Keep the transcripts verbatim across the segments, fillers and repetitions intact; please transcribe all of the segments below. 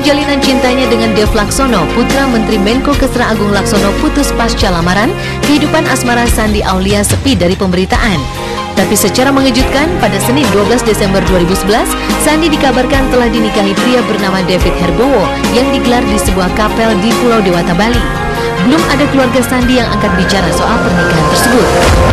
jalinan cintanya dengan Dev Laksono, putra Menteri Menko Kesra Agung Laksono, putus pasca lamaran, kehidupan asmara Sandi Aulia sepi dari pemberitaan. Tapi secara mengejutkan, pada Senin dua belas Desember dua ribu sebelas, Sandi dikabarkan telah dinikahi pria bernama David Herbowo yang digelar di sebuah kapel di Pulau Dewata, Bali. Belum ada keluarga Sandi yang angkat bicara soal pernikahan tersebut.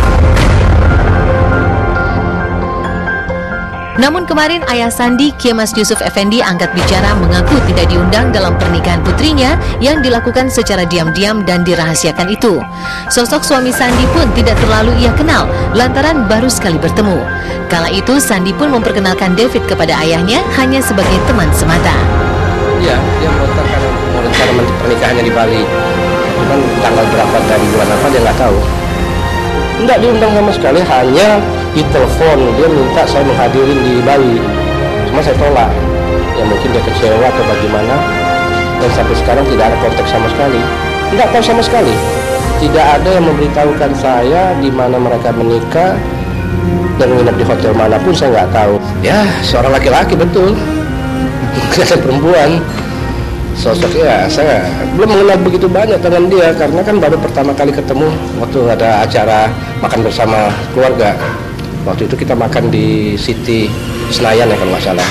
Namun kemarin ayah Sandi, Kiai Mas Yusuf Effendi, angkat bicara mengaku tidak diundang dalam pernikahan putrinya yang dilakukan secara diam-diam dan dirahasiakan itu. Sosok suami Sandi pun tidak terlalu ia kenal, lantaran baru sekali bertemu. Kala itu Sandi pun memperkenalkan David kepada ayahnya hanya sebagai teman semata. Iya, dia melontarkan rencana pernikahannya di Bali. Cuman tanggal berapa dari bulan apa dia nggak tahu. Enggak diundang sama sekali, hanya ditelepon, dia minta saya menghadirin di Bali. Cuma saya tolak. Ya mungkin dia kecewa atau bagaimana. Dan sampai sekarang tidak ada kontak sama sekali. Enggak tahu sama sekali. Tidak ada yang memberitahukan saya di mana mereka menikah dan menginap di hotel manapun, saya nggak tahu. Ya, seorang laki-laki betul. Bukan perempuan. Sosoknya saya belum mengenal begitu banyak dengan dia, karena kan baru pertama kali ketemu waktu ada acara makan bersama keluarga. Waktu itu kita makan di City Senayan ya kalau nggak salah.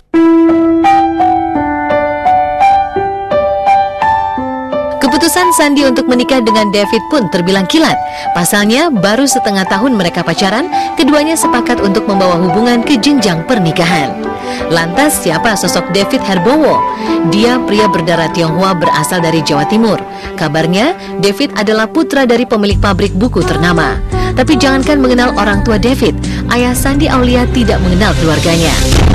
Keputusan Sandi untuk menikah dengan David pun terbilang kilat. Pasalnya baru setengah tahun mereka pacaran, keduanya sepakat untuk membawa hubungan ke jenjang pernikahan. Lantas siapa sosok David Herbowo? Dia pria berdarah Tionghoa berasal dari Jawa Timur. Kabarnya David adalah putra dari pemilik pabrik buku ternama. Tapi jangankan mengenal orang tua David, ayah Sandi Aulia tidak mengenal keluarganya.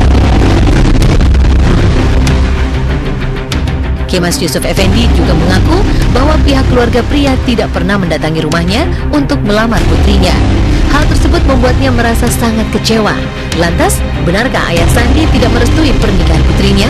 Kiai Mas Yusuf Effendi juga mengaku bahwa pihak keluarga pria tidak pernah mendatangi rumahnya untuk melamar putrinya. Hal tersebut membuatnya merasa sangat kecewa. Lantas, benarkah ayah Sandi tidak merestui pernikahan putrinya?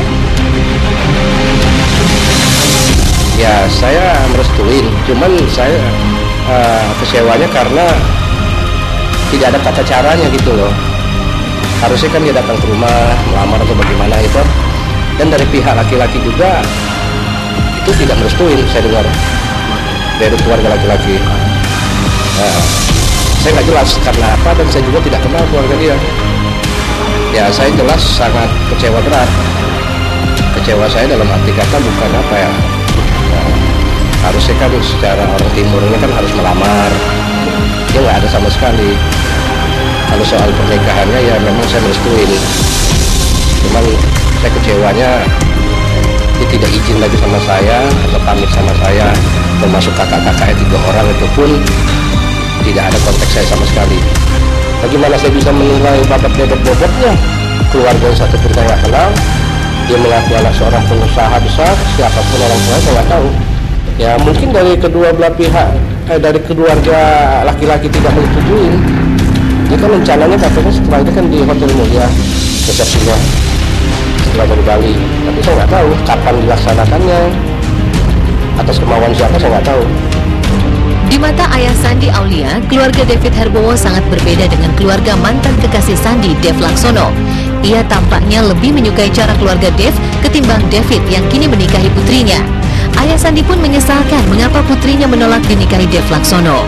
Ya, saya merestuin. Cuman saya uh, kecewanya karena tidak ada tata caranya gitu loh. Harusnya kan dia datang ke rumah, melamar atau bagaimana itu. Dan dari pihak laki-laki juga itu tidak merestuin, saya dengar dari keluarga laki-laki. Nah, saya nggak jelas karena apa, dan saya juga tidak kenal keluarga dia. Ya, saya jelas sangat kecewa berat. Kecewa saya dalam arti kata bukan apa ya. Nah, harusnya kan secara orang timur ini kan harus melamar. Dia nggak ada sama sekali. Kalau soal pernikahannya ya memang saya merestuin. Cuman saya kecewanya dia tidak izin lagi sama saya atau pamit sama saya, termasuk kakak-kakaknya tiga orang itu pun tidak ada konteks saya sama sekali. Bagaimana saya bisa menilai babat bobot-bobotnya? Keluarga yang satu pun saya nggak kenal. Dia mengaku anak seorang pengusaha besar, siapapun orang tua saya nggak tahu. Ya mungkin dari kedua belah pihak, eh, dari keluarga laki-laki tidak menyetujui. Dia kan rencananya katanya setelah itu kan di Hotel Mulia resepsinya setelah dari Bali. Tapi saya nggak tahu kapan dilaksanakannya, atas kemauan siapa saya nggak tahu. Di mata ayah Sandi Aulia, keluarga David Herbowo sangat berbeda dengan keluarga mantan kekasih Sandi, Dev Laksono. Ia tampaknya lebih menyukai cara keluarga Dev ketimbang David yang kini menikahi putrinya. Ayah Sandi pun menyesalkan mengapa putrinya menolak dinikahi Dev Laksono.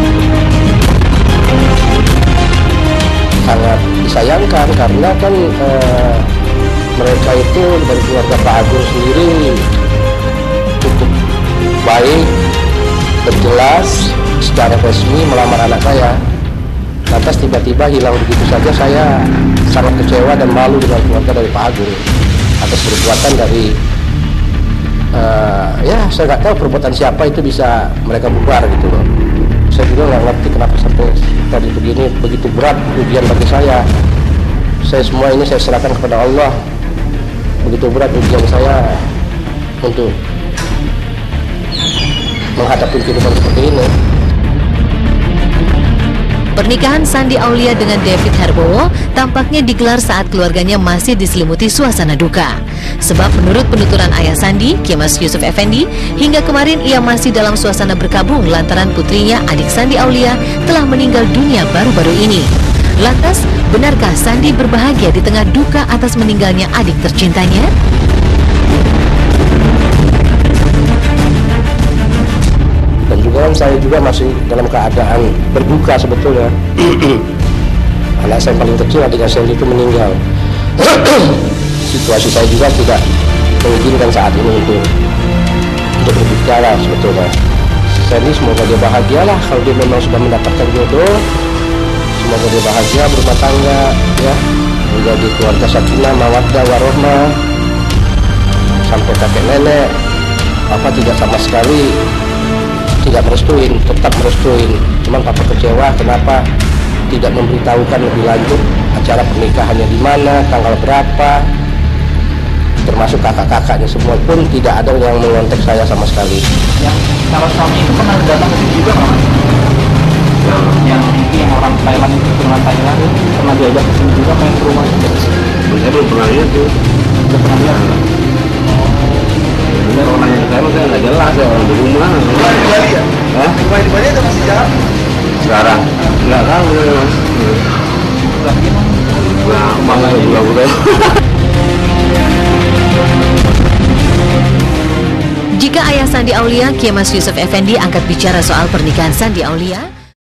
Sangat disayangkan karena kan eh, mereka itu dari keluarga Pak Agung sendiri cukup baik, berjelas, secara resmi melamar anak saya. Lantas tiba-tiba hilang begitu saja. Saya sangat kecewa dan malu dengan keluarga dari Pak Agung atas perbuatan dari uh, ya saya nggak tahu perbuatan siapa itu bisa mereka bubar gitu loh. Saya juga nggak ngerti kenapa sampai tadi begini, begitu berat ujian bagi saya. Saya semua ini saya serahkan kepada Allah. Begitu berat ujian saya untuk menghadapi kehidupan seperti ini. Pernikahan Sandi Aulia dengan David Herbowo tampaknya digelar saat keluarganya masih diselimuti suasana duka. Sebab menurut penuturan ayah Sandi, Kiai Mas Yusuf Effendi, hingga kemarin ia masih dalam suasana berkabung lantaran putrinya, adik Sandi Aulia, telah meninggal dunia baru-baru ini. Lantas, benarkah Sandi berbahagia di tengah duka atas meninggalnya adik tercintanya? kebetulan saya juga masih dalam keadaan berduka sebetulnya. Anak saya paling kecil, adiknya Sandy itu meninggal. Situasi saya juga tidak mengizinkan saat ini untuk untuk berbicara sebetulnya. Sandy semoga dia bahagialah kalau dia memang sudah mendapatkan jodoh. Semoga dia bahagia berumah tangga, ya, menjadi keluarga sakinah, mawaddah, warohmah, sampai kakek nenek. Papa tidak sama sekali tidak merestuin, tetap merestuin. Cuman papa kecewa kenapa tidak memberitahukan lebih lanjut acara pernikahannya di mana, tanggal berapa, termasuk kakak-kakaknya semua pun tidak ada yang mengontak saya sama sekali. Yang kalau suami itu pernah datang ke sini juga nggak? Yang yang ini yang orang Thailand itu dengan Thailand pernah diajak ke sini juga main ke rumah juga. Saya belum pernah lihat tuh. Belum pernah lihat. Bener orang yang saya saya nggak jelas ya orang di rumah. Rumah di Bali ya? Hah? Rumah di Bali itu masih jalan? Sekarang nggak tahu ya mas. Nah, mana bulan-bulan. Jika ayah Sandi Aulia, Kiai Mas Yusuf Effendi angkat bicara soal pernikahan Sandi Aulia,